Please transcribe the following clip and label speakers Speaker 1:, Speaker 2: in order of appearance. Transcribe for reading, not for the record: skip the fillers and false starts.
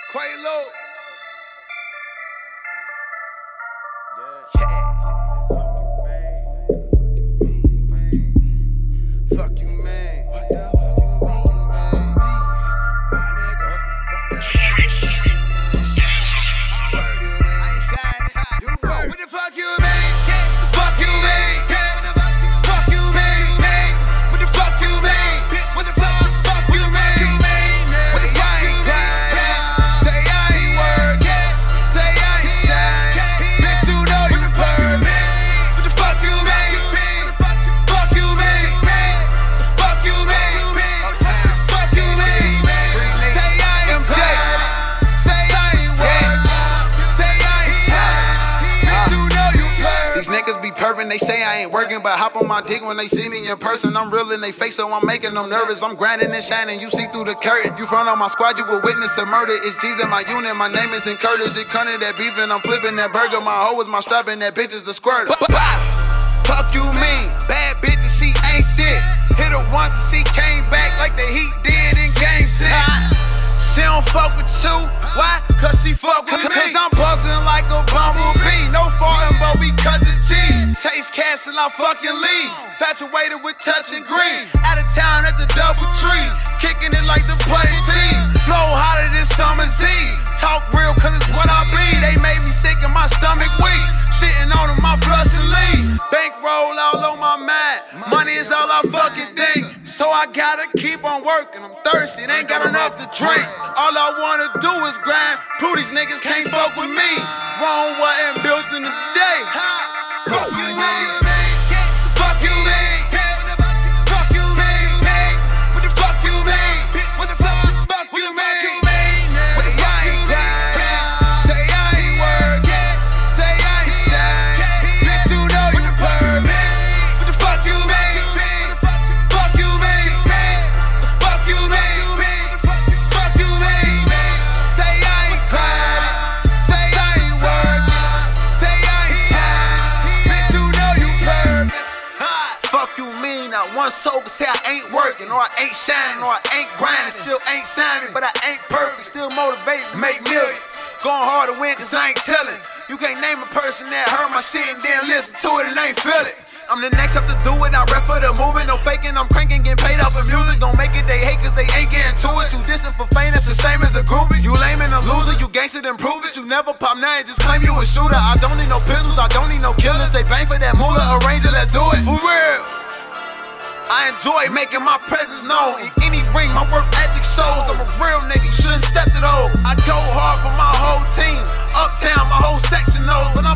Speaker 1: Quavo. Fuck you, man. What the fuck you mean, man? My nigga. Fuck you, man. I ain't shining. You broke. What the fuck you mean? Fuck you, mean? Fuck you, mean? What the fuck you mean? What the fuck you mean? Say I ain't grind. Say I ain't work. Say I ain't shine. Bitch, you know you pervert. What the fuck you mean? Fuck you mean? Fuck you mean? Fuck you mean? Say I ain't grind. Say I ain't work. Say I ain't shine. Bitch, you know you pervert. These niggas be pervin', they say I ain't working, but hop on my dick when they see me in person. I'm real in they face, so I'm making them nervous. I'm grinding and shining, you see through the curtain. You front on my squad, you will witness a murder. It's G's in my unit, my name is in Curtis. It cunning that beef and I'm flipping that burger. My hoe is my strap and that bitch is the squirter. Fuck you mean? Bad bitch and she ain't thick. Hit her once and she came back like the Heat did in Game 6. She don't fuck with you, why? Cause she fuck with me. Cause I'm buzzing like a bumblebee. No farting, but we cousin G's. Chase cash and I fucking leave. Infatuated with touching green. Out of town at the DoubleTree. Kicking it like the putty team. Flow hotter than summer's eve. Talk real cause it's what I bleed. They made me sick and my stomach weak. Shitting on them, my flush and leave. Bankroll all on my mind. Money is all I fucking think. So I gotta keep on working. I'm thirsty, it ain't got enough to drink. All I wanna do is grind. Prove these niggas can't fuck with me. Rome wasn't built in a day. Fuck you, man. Fuck you, man. Fuck you, man. What the fuck you mean? What the fuck you mean? Say I ain't grind. Say I ain't work. Say I ain't shine. Bitch, you know you pervert. What the fuck you mean? Fuck you mean? Fuck you mean? Fuck you mean? Say I ain't grind. Say I ain't work. Say I ain't shine. Bitch, you know you pervert. Fuck you mean? Not one soul can say I ain't working, or I ain't shining, or I ain't grinding. Still ain't shining, but I ain't perfect. Still motivated to make millions. Going hard to win cause I ain't chillin'. You can't name a person that heard my shit and then listen to it and ain't feel it. I'm the next up to do it, I rap for the movement. No faking, I'm cranking, getting paid off of music. Don't make it, they hate cause they ain't getting to it. You dissing for fame, that's the same as a groupie. You lame and a loser, you gangsta, then prove it. You never pop now, just claim you a shooter. I don't need no pistols, I don't need no killers. They bang for that moolah, arrange it, let's do it. For real. I enjoy making my presence known. In any ring, my work ethic shows. I'm a real nigga, you shouldn't step to those. I go hard for my whole team. Uptown, my whole section knows. But